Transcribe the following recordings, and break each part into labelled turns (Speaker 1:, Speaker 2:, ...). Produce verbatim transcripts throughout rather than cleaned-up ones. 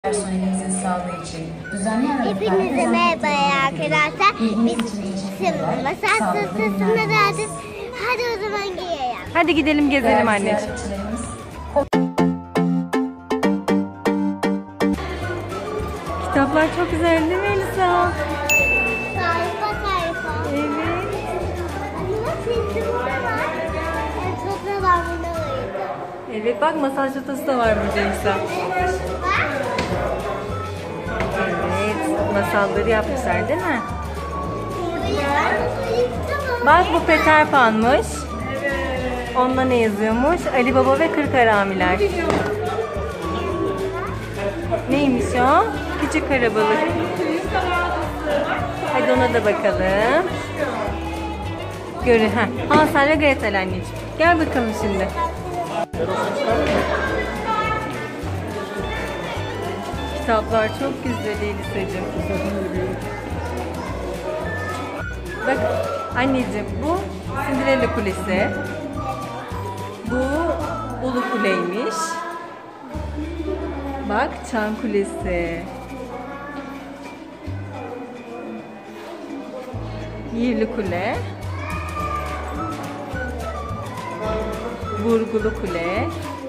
Speaker 1: Personelimizin sağlığı için düzenli
Speaker 2: Hepinize merhaba arkadaşlar. Biz şimdi masal sırtısına geldik. Hadi o zaman giyelim.
Speaker 3: Hadi gidelim gezelim anneciğim. Kitaplar çok güzel değil mi Elisa?
Speaker 2: Sayfa sayfa.
Speaker 3: Evet.
Speaker 2: Ama şimdi burada var. En çok da ben bunu uyudum.
Speaker 3: Evet bak masal çatası da var burada Elisa. Evet masalları yapmışlar değil mi? Bak bu Peter Pan'mış. Onda ne yazıyormuş? Ali Baba ve Kırk Haramiler. Neymiş o? Küçük Karabalık. Hadi ona da bakalım. Görün. Ha. Hansel ve Gretel anneciğim. Gel bakalım şimdi. Kitaplar çok güzel Elisa'cığım. Bak anneciğim bu Cinderella Kulesi. Bu Ulu Kule'ymiş. Bak Çan Kulesi. Yirli Kule. Vurgulu Kule.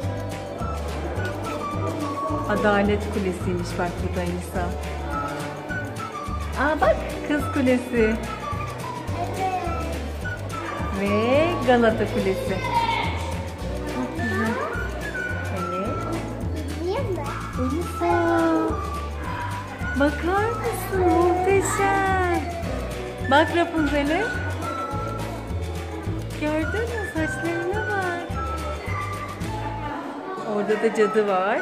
Speaker 3: Adalet Kulesi'ymiş bak bu da Elisa. Aa bak Kız Kulesi. Ve Galata Kulesi. Çok güzel. Evet. Elisa. Bakar mısın? Muhteşem. Bak Rapunzel'e. Gördün mü? Saçlarına bak. Orada da cadı var.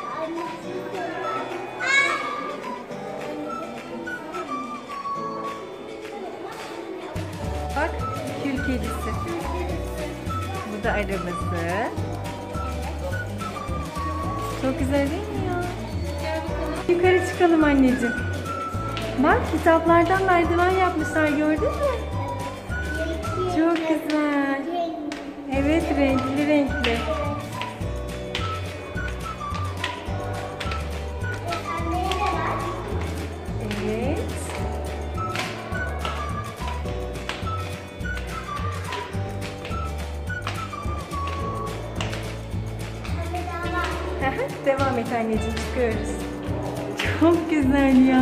Speaker 3: Bak kül kedisi. Bu da arabası. Çok güzel değil mi ya? Yukarı çıkalım anneciğim. Bak kitaplardan merdiven yapmışlar gördün mü? Çok güzel. Evet renkli renkli. Evet. Devam et anneciğim çıkıyoruz. Çok güzel ya.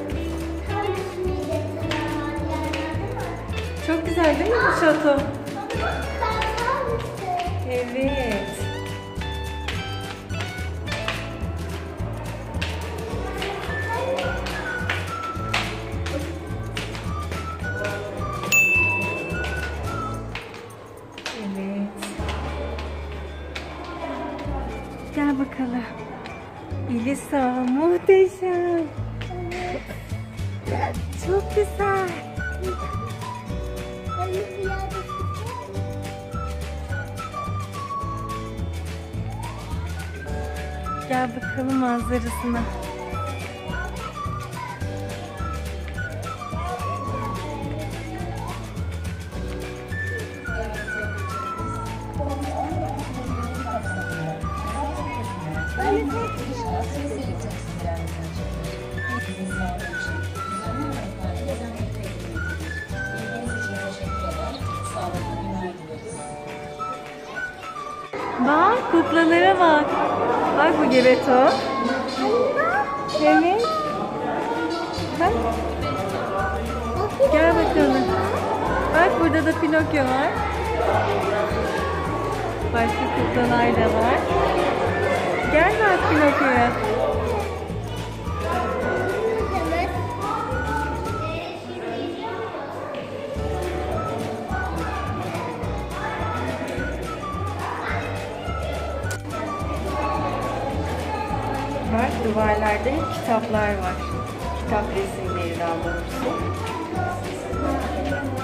Speaker 3: Çok güzel değil mi bu şato? Evet. Evet. Gel bakalım. Elisa muhteşem. Çok güzel. Gel bakalım manzarasına. Bak kuklalara bak. Bak bu Gebeto. Evet. Bak. Gel bakalım. Bak burada da Pinokyo var. Başka kuklalar da var. Gel bak Pinokyo'ya. Bak duvarlarda hep kitaplar var. Kitap resimleri daha doğrusu.